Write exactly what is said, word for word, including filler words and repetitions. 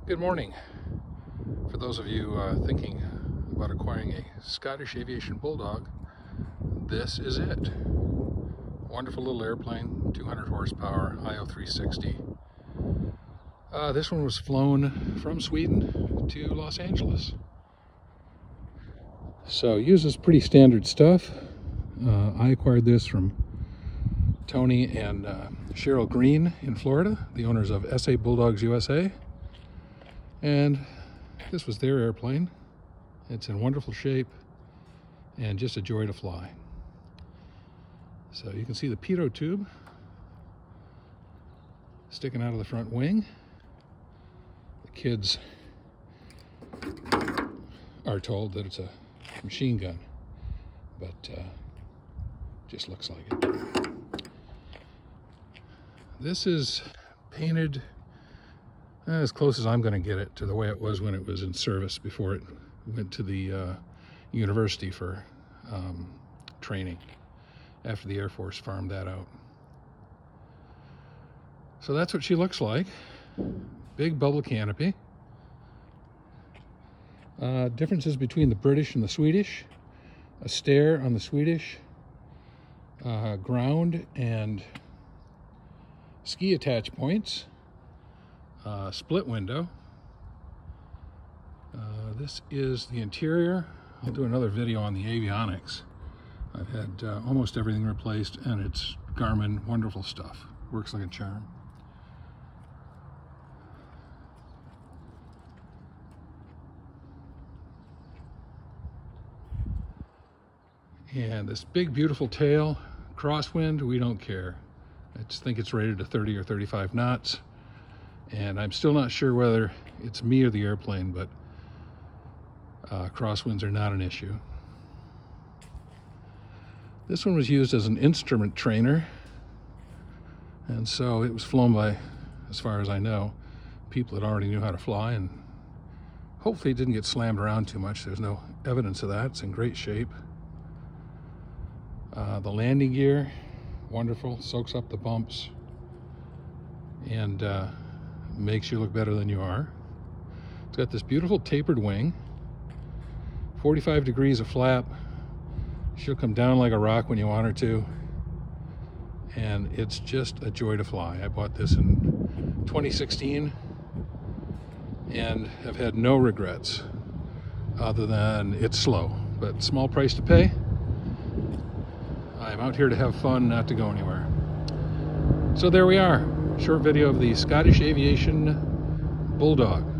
Good morning. For those of you uh, thinking about acquiring a Scottish Aviation Bulldog, this is it. Wonderful little airplane, two hundred horsepower, I O three sixty. Uh, this one was flown from Sweden to Los Angeles. So uses pretty standard stuff. Uh, I acquired this from Tony and uh, Cheryl Green in Florida, the owners of S A Bulldogs U S A. And this was their airplane. It's in wonderful shape and just a joy to fly. So you can see the pitot tube sticking out of the front wing. The kids are told that it's a machine gun, but uh, just looks like it. This is painted uh, as close as I'm going to get it to the way it was when it was in service before it went to the uh, university for um, training, after the Air Force farmed that out. So that's what she looks like. Big bubble canopy. Uh, differences between the British and the Swedish: a stair on the Swedish, uh, ground and ski attach points, uh, split window. Uh, this is the interior. I'll do another video on the avionics. I've had uh, almost everything replaced, and it's Garmin, wonderful stuff. Works like a charm. And this big beautiful tail, crosswind, we don't care. I just think it's rated to thirty or thirty-five knots, and I'm still not sure whether it's me or the airplane, but uh, crosswinds are not an issue. This one was used as an instrument trainer, and so it was flown by, as far as I know, people that already knew how to fly, and hopefully it didn't get slammed around too much. There's no evidence of that. It's in great shape. Uh, the landing gear, wonderful, soaks up the bumps and uh, makes you look better than you are. It's got this beautiful tapered wing, forty-five degrees of flap. She'll come down like a rock when you want her to, and it's just a joy to fly. I bought this in twenty sixteen and have had no regrets other than it's slow, but small price to pay. I'm out here to have fun, not to go anywhere. So there we are. Short video of the Scottish Aviation Bulldog.